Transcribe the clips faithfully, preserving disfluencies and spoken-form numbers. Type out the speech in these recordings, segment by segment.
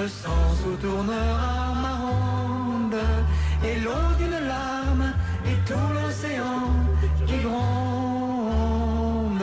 le sang se tournera ma ronde, et l'eau d'une larme, et tout l'océan qui gronde.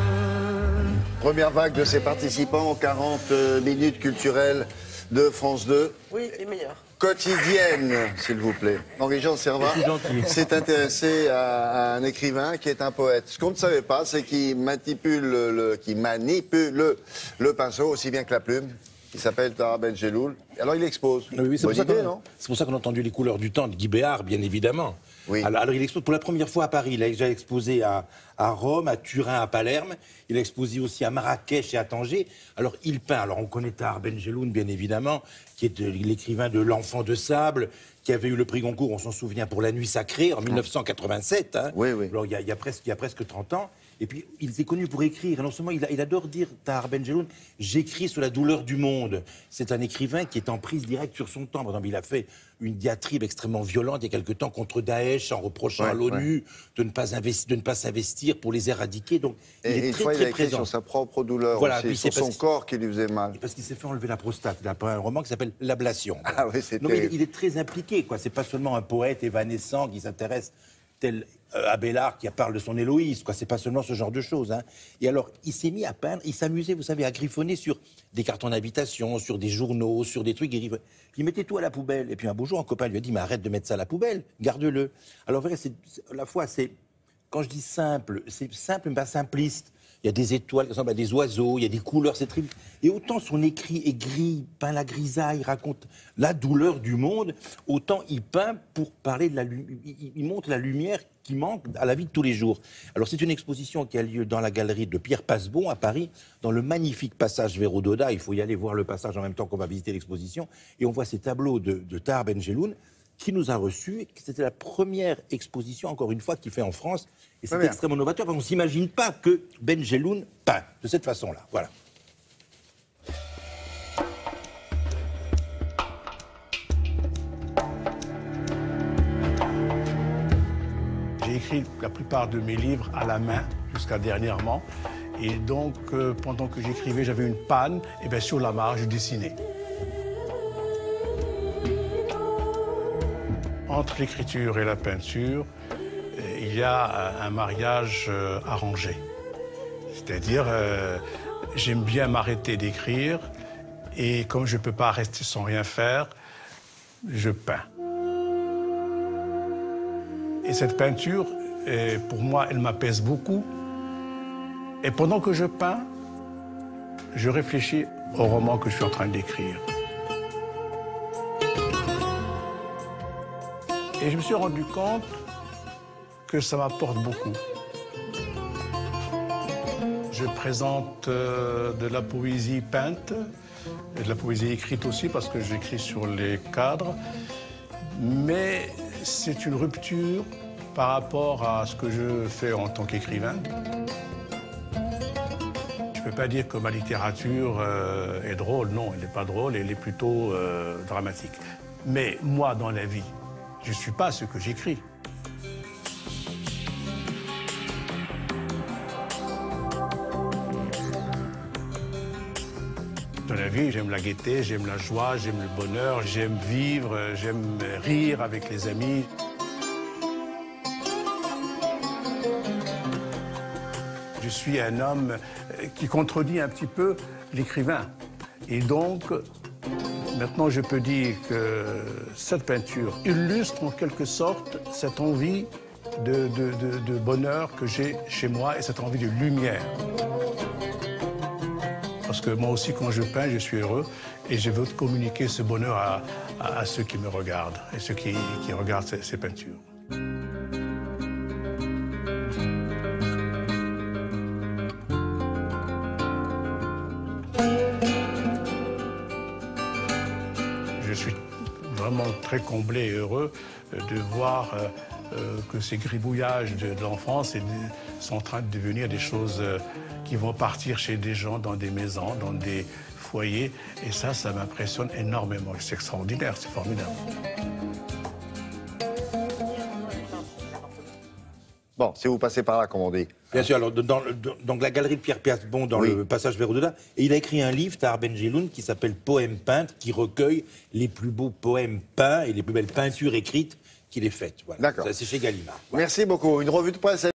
Première vague de ses participants aux quarante minutes culturelles de France deux. Oui, les meilleurs. Quotidienne, s'il vous plaît. Henri-Jean Servat s'est intéressé à, à un écrivain qui est un poète. Ce qu'on ne savait pas, c'est qu'il manipule le, qu'il manipule le, le pinceau aussi bien que la plume. Il s'appelle Tahar Ben Jelloul. Alors il expose. Oui, oui, c'est Bonne pour, idée, ça non c'est pour ça qu'on a entendu Les couleurs du temps de Guy Béard, bien évidemment. Oui. Alors, alors il expose pour la première fois à Paris. Il a déjà exposé à, à Rome, à Turin, à Palerme. Il a exposé aussi à Marrakech et à Tanger. Alors il peint. Alors on connaît Tahar Ben Jelloul, bien évidemment, qui est l'écrivain de L'Enfant de sable, qui avait eu le prix Goncourt, on s'en souvient, pour La Nuit sacrée en mille neuf cent quatre-vingt-sept. Hein. Oui, oui. Alors il y, a, il, y a presque, il y a presque trente ans. Et puis, il était connu pour écrire. Et non seulement, il, a, il adore dire, Tahar Ben Jelloul, j'écris sur la douleur du monde. C'est un écrivain qui est en prise directe sur son temps. Par exemple, il a fait une diatribe extrêmement violente il y a quelque temps contre Daesh, en reprochant ouais, à l'ONU ouais. de ne pas investir, de ne pas s'investir pour les éradiquer. Donc, Et il est une très, fois, très il a écrit présent. sur sa propre douleur Voilà, aussi, oui, sur son corps qui lui faisait mal. Parce qu'il s'est fait enlever la prostate. Il a un roman qui s'appelle L'Ablation. Ah oui, c'est Non, mais il, terrible. il est très impliqué, quoi. C'est pas seulement un poète évanescent qui s'intéresse tel euh, Abélard qui parle de son Héloïse, quoi. C'est pas seulement ce genre de choses, hein. Et alors, il s'est mis à peindre, il s'amusait, vous savez, à griffonner sur des cartons d'invitation, sur des journaux, sur des trucs. Il, il mettait tout à la poubelle. Et puis un beau jour, un copain lui a dit, mais arrête de mettre ça à la poubelle, garde-le. Alors, vous voyez, c'est, à la fois, c'est, quand je dis simple, c'est simple, mais pas simpliste. Il y a des étoiles qui ressemblent à des oiseaux, il y a des couleurs, c'est très... Et autant son écrit est gris, peint la grisaille, raconte la douleur du monde, autant il peint pour parler de la lumière, il montre la lumière qui manque à la vie de tous les jours. Alors c'est une exposition qui a lieu dans la galerie de Pierre Passebon à Paris, dans le magnifique passage Véro-Doda. Il faut y aller voir le passage en même temps qu'on va visiter l'exposition. Et on voit ces tableaux de, de Tahar Ben Jelloul, qui nous a reçus. C'était la première exposition, encore une fois, qu'il fait en France. Et c'est extrêmement novateur, parce qu'on ne s'imagine pas que Ben Jelloul peint de cette façon-là. Voilà. J'ai écrit la plupart de mes livres à la main, jusqu'à dernièrement. Et donc, euh, pendant que j'écrivais, j'avais une panne, et bien sur la marge, je dessinais. Entre l'écriture et la peinture, il y a un mariage euh, arrangé. C'est-à-dire, euh, j'aime bien m'arrêter d'écrire, et comme je ne peux pas rester sans rien faire, je peins. Et cette peinture, euh, pour moi, elle m'apaise beaucoup. Et pendant que je peins, je réfléchis au roman que je suis en train d'écrire. Et je me suis rendu compte que ça m'apporte beaucoup. Je présente euh, de la poésie peinte, et de la poésie écrite aussi, parce que j'écris sur les cadres. Mais c'est une rupture par rapport à ce que je fais en tant qu'écrivain. Je ne peux pas dire que ma littérature euh, est drôle. Non, elle n'est pas drôle, elle est plutôt euh, dramatique. Mais moi, dans la vie, je ne suis pas ce que j'écris. Dans la vie, j'aime la gaieté, j'aime la joie, j'aime le bonheur, j'aime vivre, j'aime rire avec les amis. Je suis un homme qui contredit un petit peu l'écrivain. Et donc, maintenant, je peux dire que cette peinture illustre en quelque sorte cette envie de, de, de, de bonheur que j'ai chez moi et cette envie de lumière. Parce que moi aussi, quand je peins, je suis heureux et je veux communiquer ce bonheur à, à, à ceux qui me regardent et ceux qui, qui regardent ces, ces peintures. Je suis vraiment très comblé et heureux de voir euh, euh, que ces gribouillages de, de l'enfance sont en train de devenir des choses euh, qui vont partir chez des gens dans des maisons, dans des foyers. Et ça, ça m'impressionne énormément. C'est extraordinaire, c'est formidable. Bon, si vous passez par là, comme on dit. Bien sûr, alors dans, le- dans- donc la galerie de Pierre Piasbon, dans Oui. le passage vers au-delà, et il a écrit un livre, Tahar Benjeloun, qui s'appelle Poèmes peintres, qui recueille les plus beaux poèmes peints et les plus belles peintures écrites qu'il ait faites. Voilà. D'accord. Ça, c'est chez Gallimard. Voilà. Merci beaucoup. Une revue de presse.